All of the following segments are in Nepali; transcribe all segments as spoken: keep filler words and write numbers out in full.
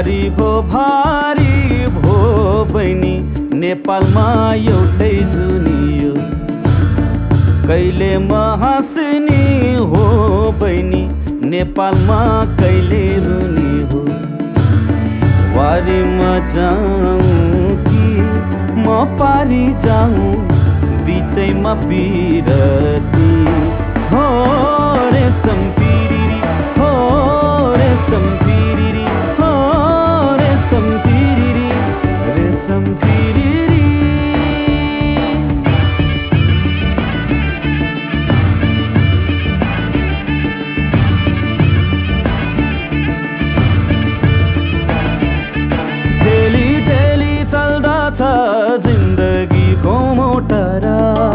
भारी भो भारी भो बहिनी नेपालमा एउटै जुनियो कहिले म हाँस्ने हो बहिनी नेपालमा कहिले रुने हो वारीमा जाऊँ कि म पारी जाऊँ बिचैमा बिरती हो रे सम्पिरिरी हो रे सम्पिरिरी हो रे सम्पिरिरी रे सम्पिरिरी डेली डेली चल्दा छ जिन्दगीको मोटरा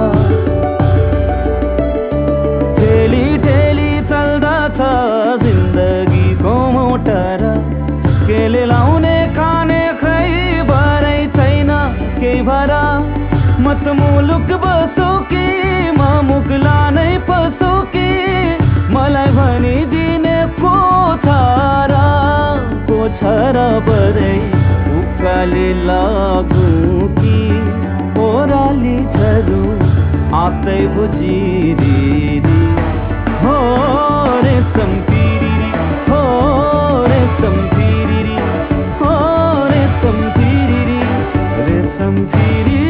डेली डेली चल्दा छ जिन्दगीको मोटरा केले लाउने खाने खैबरै छैन केही भरा म त मुलुक बसो कि म मुगला नै पसो कि मलाई भनिदिने को छ र को छ र बरै उकाली लागौँ कि ओह्राली झरौँ आतै बुझिरिरी हो रे सम्पिरिरी हो रे सम्पिरिरी हो रे सम्पिरिरी रे सम्पिरिरी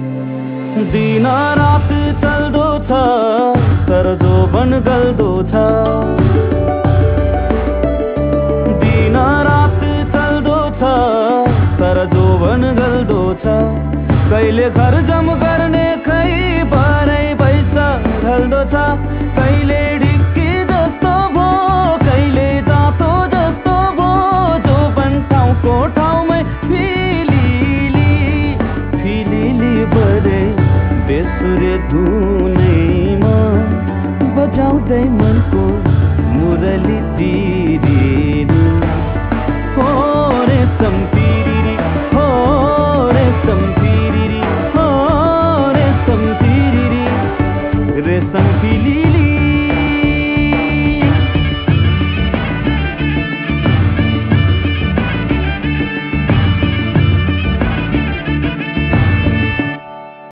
दिन रात चल्दो छ तर जोबन गल्दो छ